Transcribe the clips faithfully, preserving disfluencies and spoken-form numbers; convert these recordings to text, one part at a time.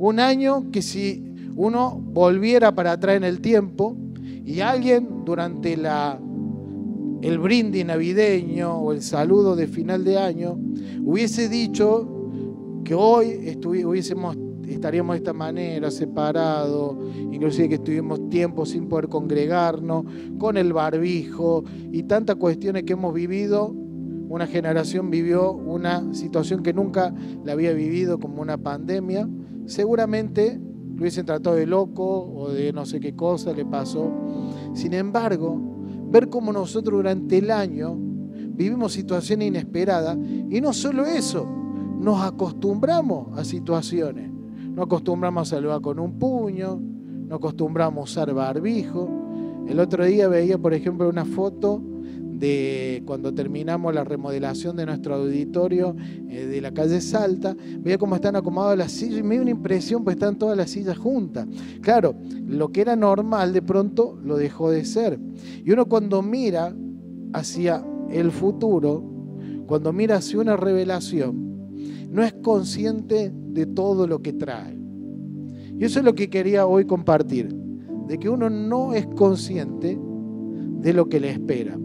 Un año que si uno volviera para atrás en el tiempo y alguien durante la, el brindis navideño o el saludo de final de año hubiese dicho que hoy hubiésemos, estaríamos de esta manera, separados, inclusive que estuvimos tiempo sin poder congregarnos, con el barbijo y tantas cuestiones que hemos vivido. Una generación vivió una situación que nunca la había vivido, como una pandemia. Seguramente lo hubiesen tratado de loco o de no sé qué cosa le pasó. Sin embargo, ver cómo nosotros durante el año vivimos situaciones inesperadas, y no solo eso, nos acostumbramos a situaciones. Nos acostumbramos a saludar con un puño, nos acostumbramos a usar barbijo. El otro día veía, por ejemplo, una foto de cuando terminamos la remodelación de nuestro auditorio eh, de la calle Salta. Veía cómo están acomodadas las sillas y me dio una impresión, pues están todas las sillas juntas. Claro, lo que era normal de pronto lo dejó de ser. Y uno cuando mira hacia el futuro, cuando mira hacia una revelación, no es consciente de todo lo que trae. Y eso es lo que quería hoy compartir, de que uno no es consciente de lo que le espera.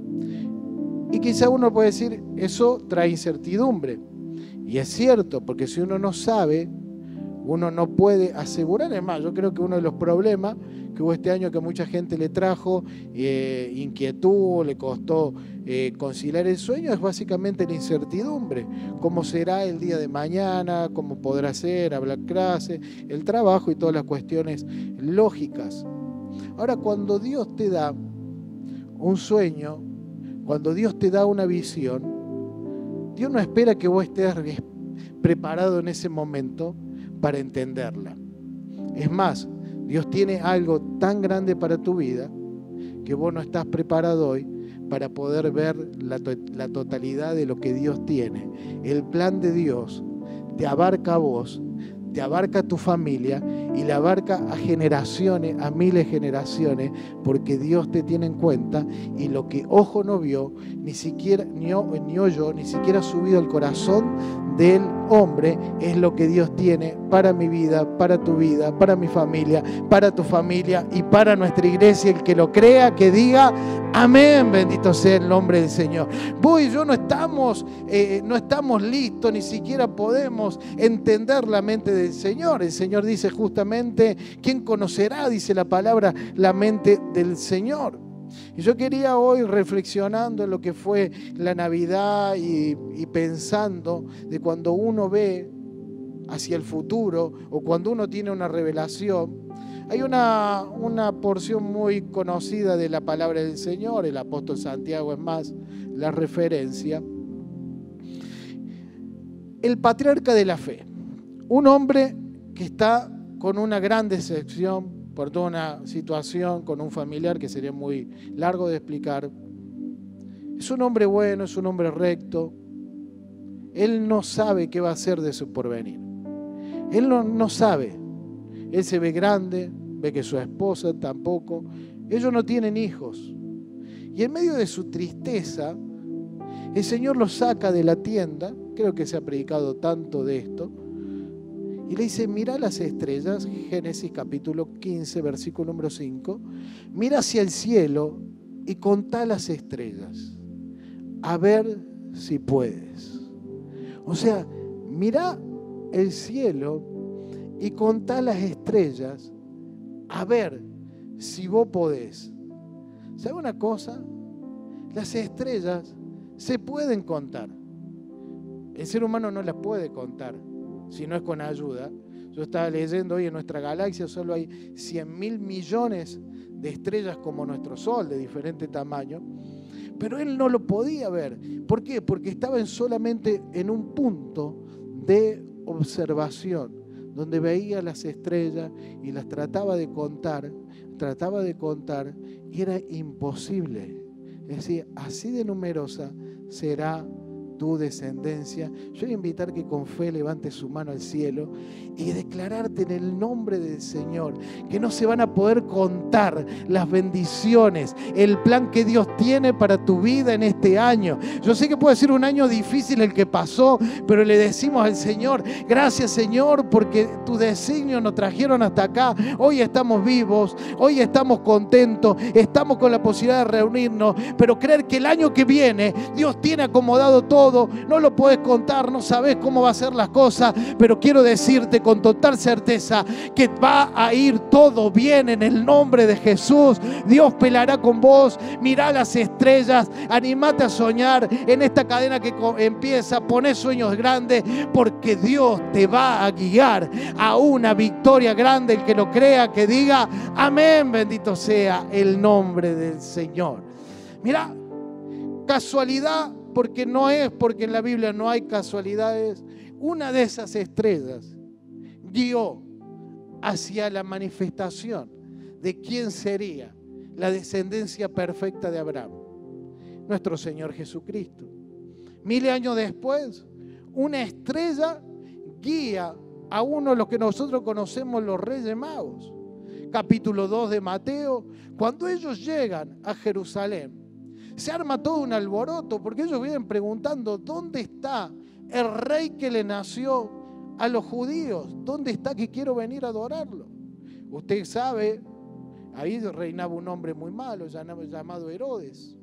Y quizá uno puede decir, eso trae incertidumbre. Y es cierto, porque si uno no sabe, uno no puede asegurar. Es más, yo creo que uno de los problemas que hubo este año, que mucha gente le trajo eh, inquietud, le costó eh, conciliar el sueño, es básicamente la incertidumbre. ¿Cómo será el día de mañana? ¿Cómo podrá ser? Hablar clase, el trabajo y todas las cuestiones lógicas. Ahora, cuando Dios te da un sueño, cuando Dios te da una visión, Dios no espera que vos estés preparado en ese momento para entenderla. Es más, Dios tiene algo tan grande para tu vida que vos no estás preparado hoy para poder ver la, to la totalidad de lo que Dios tiene. El plan de Dios te abarca a vos, te abarca a tu familia y le abarca a generaciones, a miles de generaciones, porque Dios te tiene en cuenta, y lo que ojo no vio, ni siquiera ni, ni oyó, ni siquiera ha subido al corazón del hombre, es lo que Dios tiene para mi vida, para tu vida, para mi familia, para tu familia y para nuestra iglesia. El que lo crea, que diga amén, bendito sea el nombre del Señor. Vos y yo no estamos, eh, no estamos listos, ni siquiera podemos entender la mente del Señor. El Señor dice justamente, ¿quién conocerá, dice la palabra, la mente del Señor? Y yo quería hoy, reflexionando en lo que fue la Navidad y, y pensando de cuando uno ve hacia el futuro o cuando uno tiene una revelación, hay una, una porción muy conocida de la palabra del Señor, el apóstol Santiago es más la referencia. El patriarca de la fe, un hombre que está con una gran decepción por toda una situación con un familiar que sería muy largo de explicar. Es un hombre bueno, es un hombre recto. Él no sabe qué va a hacer de su porvenir. Él no, no sabe. Él se ve grande, ve que su esposa tampoco. Ellos no tienen hijos. Y en medio de su tristeza, el Señor lo saca de la tienda. Creo que se ha predicado tanto de esto. Y le dice, mira las estrellas, Génesis capítulo quince, versículo número cinco. Mira hacia el cielo y contá las estrellas, a ver si puedes. O sea, mira el cielo y contá las estrellas, a ver si vos podés. ¿Sabe una cosa? Las estrellas se pueden contar. El ser humano no las puede contar si no es con ayuda. Yo estaba leyendo hoy, en nuestra galaxia solo hay cien mil millones de estrellas como nuestro Sol, de diferente tamaño, pero él no lo podía ver. ¿Por qué? Porque estaba en solamente en un punto de observación, donde veía las estrellas y las trataba de contar, trataba de contar, y era imposible. Es decir, así de numerosa será tu descendencia. Yo voy a invitar que con fe levante su mano al cielo y declararte en el nombre del Señor que no se van a poder contar las bendiciones, el plan que Dios tiene para tu vida en este año. Yo sé que puede ser un año difícil el que pasó, pero le decimos al Señor, gracias Señor, porque tus designios nos trajeron hasta acá. Hoy estamos vivos, hoy estamos contentos, estamos con la posibilidad de reunirnos, pero creer que el año que viene Dios tiene acomodado todo, no lo puedes contar, no sabes cómo va a ser las cosas, pero quiero decirte con total certeza que va a ir todo bien en el nombre de Jesús. Dios peleará con vos, mirá las estrellas, animate a soñar en esta cadena que empieza, poné sueños grandes, porque Dios te va a guiar a una victoria grande. El que lo crea, que diga amén, bendito sea el nombre del Señor. Mirá, casualidad, porque no es, porque en la Biblia no hay casualidades. Una de esas estrellas guió hacia la manifestación de quién sería la descendencia perfecta de Abraham, nuestro Señor Jesucristo. Mil años después, una estrella guía a uno de los que nosotros conocemos los Reyes Magos. Capítulo dos de Mateo, cuando ellos llegan a Jerusalén, se arma todo un alboroto, porque ellos vienen preguntando, ¿dónde está el rey que le nació a los judíos? ¿Dónde está que quiero venir a adorarlo? Usted sabe, ahí reinaba un hombre muy malo llamado Herodes.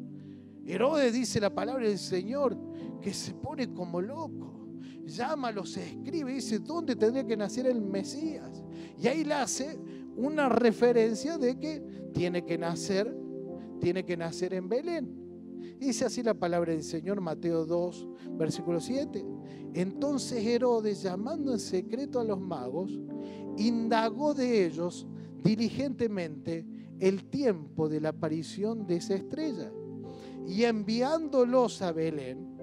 Herodes, dice la palabra del Señor, que se pone como loco. Llama a los escribas y dice, ¿dónde tendría que nacer el Mesías? Y ahí le hace una referencia de que tiene que nacer, tiene que nacer en Belén. Dice así la palabra del Señor, Mateo dos, versículo siete. Entonces Herodes, llamando en secreto a los magos, indagó de ellos diligentemente el tiempo de la aparición de esa estrella. Y enviándolos a Belén,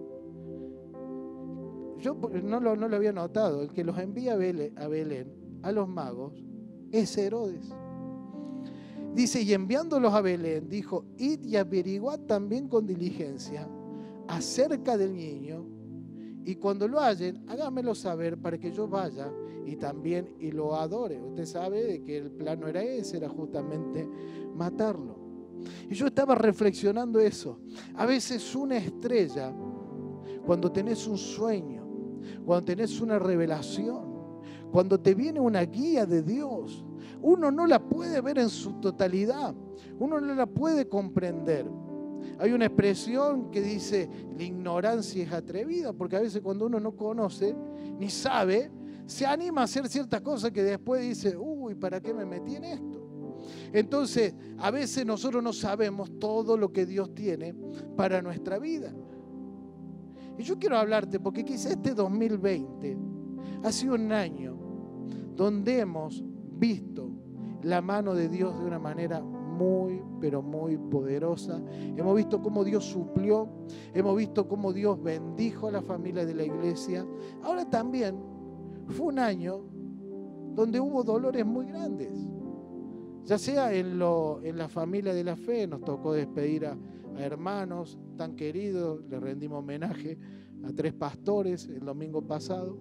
yo no lo, no lo había notado, el que los envía a Belén, a Belén, a los magos, es Herodes. Dice, y enviándolos a Belén, dijo, id y averiguad también con diligencia acerca del niño, y cuando lo hallen, hágamelo saber para que yo vaya y también y lo adore. Usted sabe de que el plan no era ese, era justamente matarlo. Y yo estaba reflexionando eso. A veces una estrella, cuando tenés un sueño, cuando tenés una revelación, cuando te viene una guía de Dios, uno no la puede ver en su totalidad, uno no la puede comprender. Hay una expresión que dice, la ignorancia es atrevida, porque a veces cuando uno no conoce, ni sabe, se anima a hacer ciertas cosas que después dice, uy, ¿para qué me metí en esto? Entonces, a veces nosotros no sabemos todo lo que Dios tiene para nuestra vida. Y yo quiero hablarte, porque quizá este dos mil veinte ha sido un año donde hemos visto la mano de Dios de una manera muy, pero muy poderosa. Hemos visto cómo Dios suplió, hemos visto cómo Dios bendijo a la familia de la iglesia. Ahora también fue un año donde hubo dolores muy grandes, ya sea en, lo, en la familia de la fe. Nos tocó despedir a, a hermanos tan queridos, le rendimos homenaje a tres pastores el domingo pasado.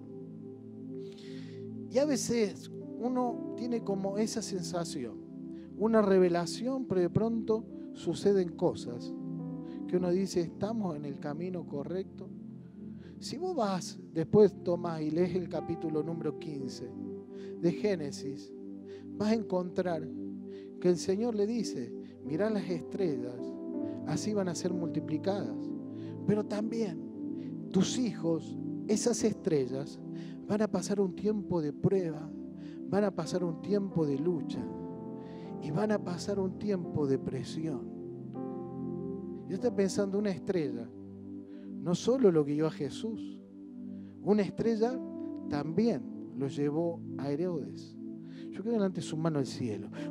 Y a veces uno tiene como esa sensación, una revelación, pero de pronto suceden cosas que uno dice, ¿estamos en el camino correcto? Si vos vas, después tomás y lees el capítulo número quince de Génesis, vas a encontrar que el Señor le dice, mirá las estrellas, así van a ser multiplicadas, pero también tus hijos, esas estrellas, van a pasar un tiempo de prueba, van a pasar un tiempo de lucha y van a pasar un tiempo de presión. Yo estaba pensando, una estrella no solo lo guió a Jesús, una estrella también lo llevó a Herodes. Yo quiero delante su mano al cielo. Una estrella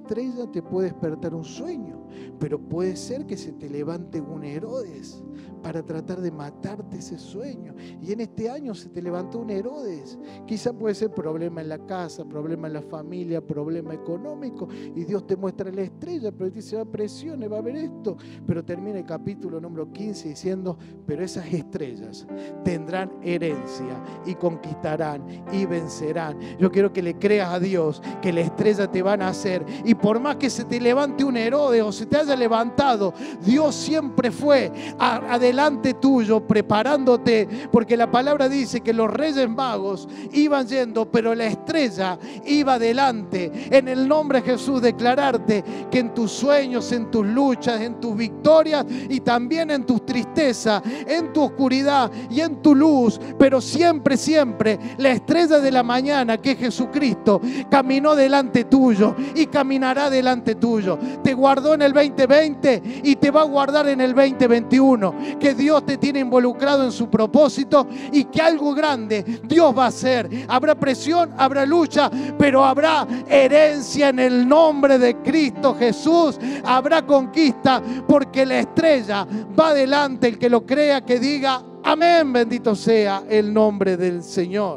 estrella te puede despertar un sueño, pero puede ser que se te levante un Herodes para tratar de matarte ese sueño. Y en este año se te levantó un Herodes. Quizá puede ser problema en la casa, problema en la familia, problema económico, y Dios te muestra la estrella, pero te dice, va a presiones, va a haber esto. Pero termina el capítulo número quince diciendo, pero esas estrellas tendrán herencia y conquistarán y vencerán. Yo quiero que le creas a Dios que la estrella te van a hacer, y por más que se te levante un Herodes o se te haya levantado, Dios siempre fue a, adelante tuyo, preparándote, porque la palabra dice que los reyes magos iban yendo, pero la estrella iba adelante. En el nombre de Jesús, declararte que en tus sueños, en tus luchas, en tus victorias y también en tus tristezas, en tu oscuridad y en tu luz, pero siempre, siempre la estrella de la mañana, que es Jesucristo, caminó delante tuyo y caminará delante tuyo. Te guardó en el veinte veinte y te va a guardar en el veinte veintiuno. Que Dios te tiene involucrado en su propósito y que algo grande Dios va a hacer. Habrá presión, habrá lucha, pero habrá herencia en el nombre de Cristo Jesús. Habrá conquista, porque la estrella va adelante. El que lo crea, que diga amén. Bendito sea el nombre del Señor.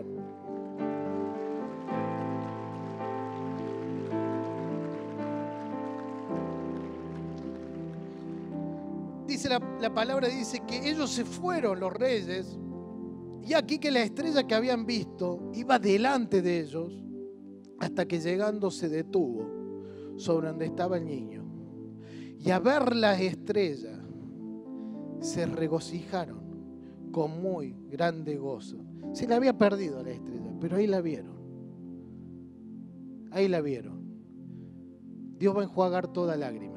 Dice la, la palabra, dice que ellos se fueron, los reyes, y aquí que la estrella que habían visto iba delante de ellos, hasta que llegando se detuvo sobre donde estaba el niño. Y a ver la estrella se regocijaron con muy grande gozo. Se la había perdido la estrella, pero ahí la vieron. Ahí la vieron. Dios va a enjuagar toda lágrima.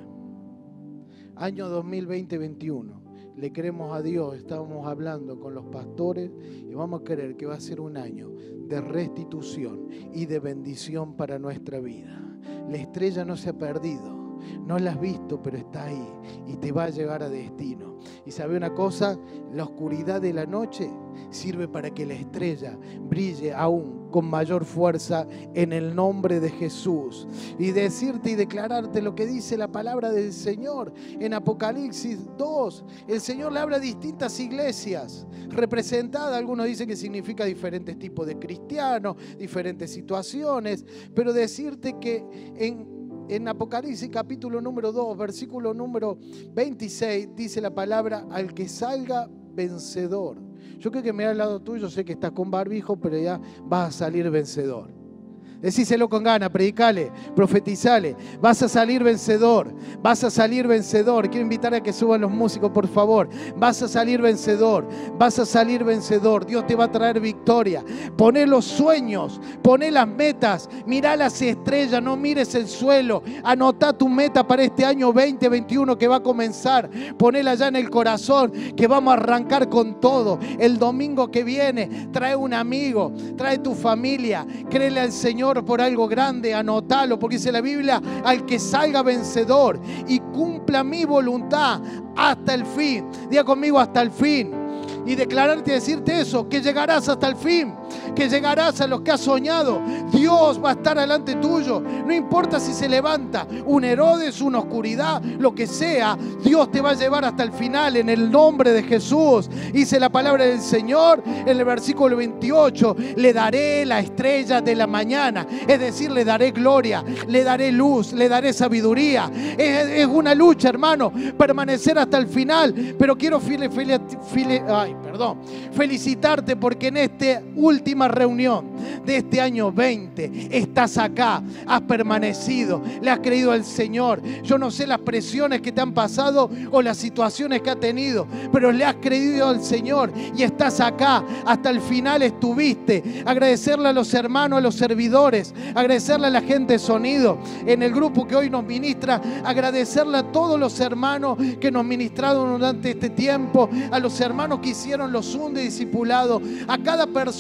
Año dos mil veinte veintiuno. Le creemos a Dios, estábamos hablando con los pastores y vamos a creer que va a ser un año de restitución y de bendición para nuestra vida. La estrella no se ha perdido. No la has visto, pero está ahí y te va a llevar a destino. Y sabe una cosa, la oscuridad de la noche sirve para que la estrella brille aún con mayor fuerza en el nombre de Jesús. Y decirte y declararte lo que dice la palabra del Señor en Apocalipsis dos. El Señor le habla a distintas iglesias representadas. Algunos dicen que significa diferentes tipos de cristianos, diferentes situaciones, pero decirte que en En Apocalipsis capítulo número dos, versículo número veintiséis, dice la palabra, al que salga vencedor. Yo creo que me ha al lado tuyo, sé que estás con barbijo, pero ya vas a salir vencedor. Decíselo con ganas, predicale, profetizale. Vas a salir vencedor, vas a salir vencedor. Quiero invitar a que suban los músicos, por favor. Vas a salir vencedor, vas a salir vencedor. Dios te va a traer victoria. Poné los sueños, poné las metas, mirá las estrellas, no mires el suelo. Anotá tu meta para este año veinte veintiuno que va a comenzar. Ponela ya en el corazón, que vamos a arrancar con todo. El domingo que viene, trae un amigo, trae tu familia, créele al Señor por algo grande, anótalo, porque dice la Biblia, al que salga vencedor y cumpla mi voluntad hasta el fin. Diga conmigo, hasta el fin. Y declararte y decirte eso, que llegarás hasta el fin, que llegarás a los que has soñado. Dios va a estar delante tuyo. No importa si se levanta un Herodes, una oscuridad, lo que sea, Dios te va a llevar hasta el final en el nombre de Jesús. Dice la palabra del Señor en el versículo veintiocho, le daré la estrella de la mañana, es decir, le daré gloria, le daré luz, le daré sabiduría. Es, es una lucha, hermano, permanecer hasta el final, pero quiero file, file, file, ay, perdón, felicitarte porque en esta última reunión de este año veinte estás acá, has permanecido, le has creído al Señor. Yo no sé las presiones que te han pasado o las situaciones que has tenido, pero le has creído al Señor y estás acá, hasta el final estuviste. Agradecerle a los hermanos, a los servidores, agradecerle a la gente de sonido en el grupo que hoy nos ministra, agradecerle a todos los hermanos que nos ministraron durante este tiempo, a los hermanos que hicieron los Zoom de discipulado, a cada persona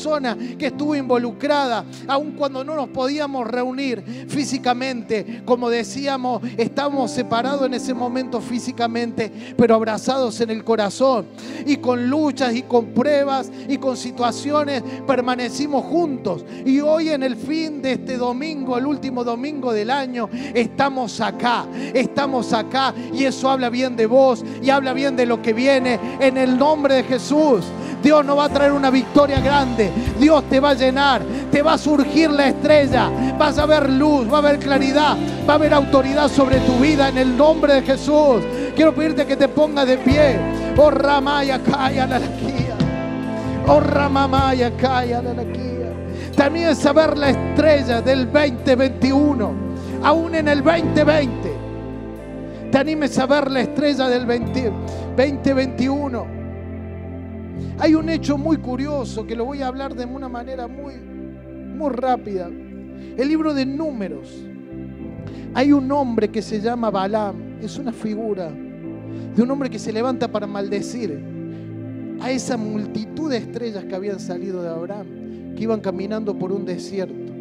que estuvo involucrada, aun cuando no nos podíamos reunir físicamente. Como decíamos, estamos separados en ese momento físicamente, pero abrazados en el corazón. Y con luchas y con pruebas y con situaciones permanecimos juntos. Y hoy, en el fin de este domingo, el último domingo del año, estamos acá, estamos acá. Y eso habla bien de vos y habla bien de lo que viene en el nombre de Jesús. Dios nos va a traer una victoria grande. Dios te va a llenar, te va a surgir la estrella, vas a ver luz, va a haber claridad, va a haber autoridad sobre tu vida en el nombre de Jesús. Quiero pedirte que te pongas de pie. Oh Ramaya Kaya la Laquía. Oh Ramamaya Kaya la Laquía. También saber la estrella del veinte veintiuno, aún en el veinte veinte. Te animes a ver la estrella del veinte veintiuno. Hay un hecho muy curioso que lo voy a hablar de una manera muy, muy rápida. El libro de Números. Hay un hombre que se llama Balaam. Es una figura de un hombre que se levanta para maldecir a esa multitud de estrellas que habían salido de Abraham, que iban caminando por un desierto.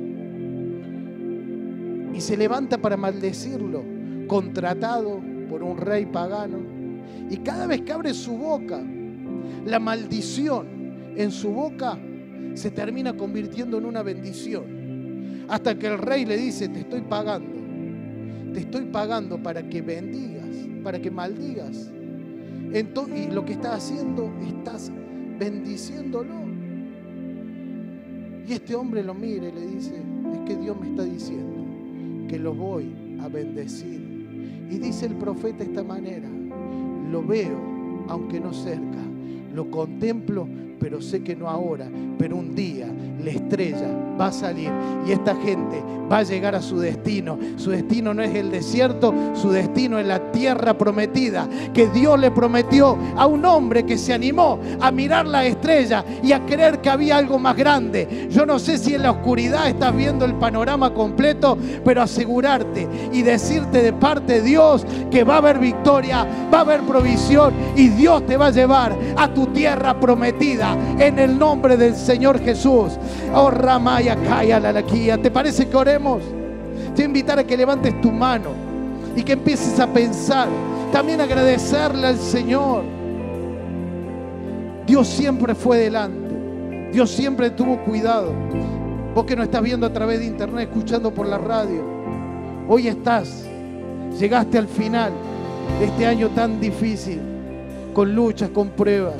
Y se levanta para maldecirlo, contratado por un rey pagano. Y cada vez que abre su boca, la maldición en su boca se termina convirtiendo en una bendición. Hasta que el rey le dice: te estoy pagando, te estoy pagando para que bendigas, para que maldigas. Entonces, y lo que estás haciendo, estás bendiciéndolo. Y este hombre lo mira y le dice: es que Dios me está diciendo que lo voy a bendecir. Y dice el profeta de esta manera: lo veo, aunque no cerca, lo contemplo, pero sé que no ahora, pero un día la estrella va a salir y esta gente va a llegar a su destino. Su destino no es el desierto, su destino es la tierra prometida que Dios le prometió a un hombre que se animó a mirar la estrella y a creer que había algo más grande. Yo no sé si en la oscuridad estás viendo el panorama completo, pero asegurarte y decirte de parte de Dios que va a haber victoria, va a haber provisión y Dios te va a llevar a tu tierra prometida en el nombre del Señor Jesús. Oh Ramaya Kaya la Laquía. ¿Te parece que oremos? Te voy a invitar a que levantes tu mano y que empieces a pensar, también agradecerle al Señor. Dios siempre fue delante, Dios siempre tuvo cuidado. Vos que no estás viendo a través de internet, escuchando por la radio, hoy estás, llegaste al final de este año tan difícil, con luchas, con pruebas.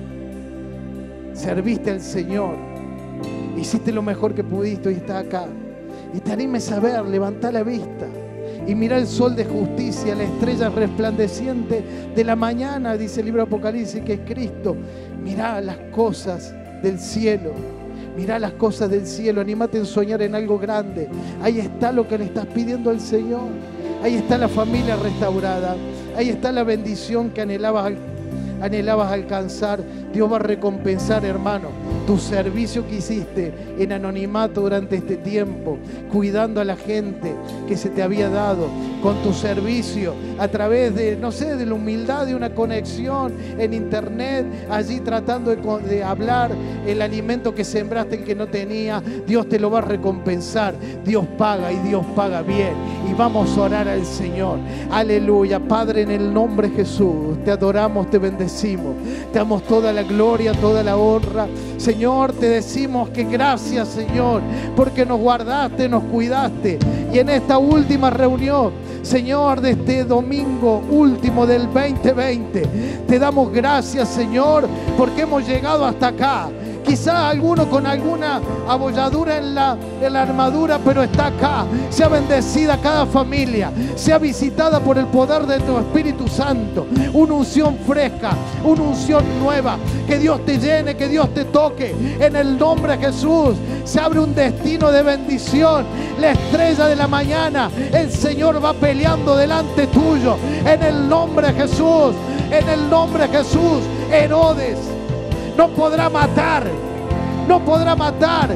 Serviste al Señor, hiciste lo mejor que pudiste y estás acá. Y te animes a ver, levantá la vista y mira el sol de justicia, la estrella resplandeciente de la mañana, dice el libro de Apocalipsis, que es Cristo. Mirá las cosas del cielo, mirá las cosas del cielo, anímate a soñar en algo grande. Ahí está lo que le estás pidiendo al Señor, ahí está la familia restaurada, ahí está la bendición que anhelabas, anhelabas alcanzar. Dios va a recompensar, hermano, tu servicio que hiciste en anonimato durante este tiempo, cuidando a la gente que se te había dado, con tu servicio a través de, no sé, de la humildad de una conexión en internet, allí tratando de, de hablar el alimento que sembraste, el que no tenía. Dios te lo va a recompensar. Dios paga y Dios paga bien. Y vamos a orar al Señor. Aleluya. Padre, en el nombre de Jesús, te adoramos, te bendecimos, te damos toda la gloria, toda la honra. Señor, te decimos que gracias, Señor, porque nos guardaste, nos cuidaste. Y en esta última reunión, Señor, de este domingo último del veinte veinte, te damos gracias, Señor, porque hemos llegado hasta acá. Quizá alguno con alguna abolladura en la, en la armadura, pero está acá. Sea bendecida cada familia, sea visitada por el poder de tu Espíritu Santo. Una unción fresca, una unción nueva. Que Dios te llene, que Dios te toque. En el nombre de Jesús se abre un destino de bendición. La estrella de la mañana, el Señor va peleando delante tuyo. En el nombre de Jesús, en el nombre de Jesús, Herodes no podrá matar, no podrá matar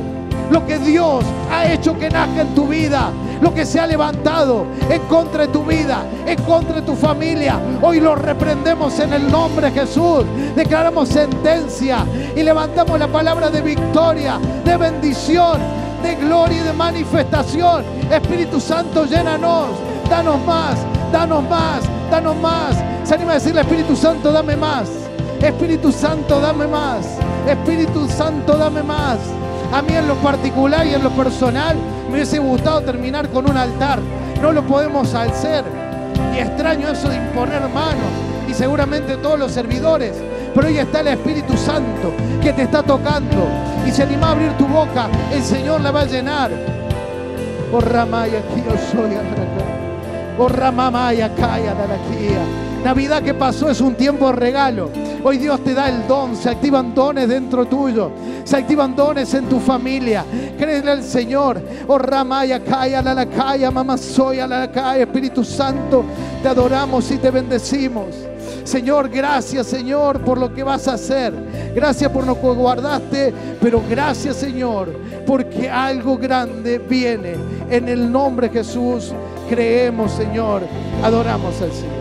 lo que Dios ha hecho que nazca en tu vida, lo que se ha levantado en contra de tu vida, en contra de tu familia, hoy lo reprendemos en el nombre de Jesús. Declaramos sentencia y levantamos la palabra de victoria, de bendición, de gloria y de manifestación. Espíritu Santo, llénanos, danos más, danos más, danos más. Se anima a decirle: Espíritu Santo, dame más. Espíritu Santo, dame más. Espíritu Santo, dame más. A mí en lo particular y en lo personal me hubiese gustado terminar con un altar. No lo podemos hacer. Y extraño eso de imponer manos. Y seguramente todos los servidores. Pero hoy está el Espíritu Santo que te está tocando. Y se anima a abrir tu boca, el Señor la va a llenar. Oh Ramaya, aquí yo soy. Oh Ramamaya, calla de la guía. Navidad que pasó es un tiempo de regalo. Hoy Dios te da el don. Se activan dones dentro tuyo. Se activan dones en tu familia. Créele al Señor. Oh Ramaya, calla la calla, mamá soy a la calla. Espíritu Santo, te adoramos y te bendecimos. Señor, gracias, Señor, por lo que vas a hacer. Gracias por lo que guardaste. Pero gracias, Señor, porque algo grande viene. En el nombre de Jesús creemos, Señor. Adoramos al Señor.